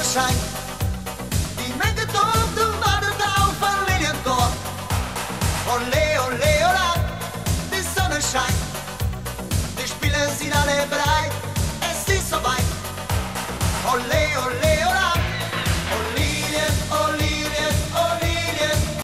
scheint. Die Menge tobt und wartet auf ein Lilientor. Ole, ole, ola, die Sonne scheint. Die Spieler sind alle bereit, es ist soweit. Ole, ole.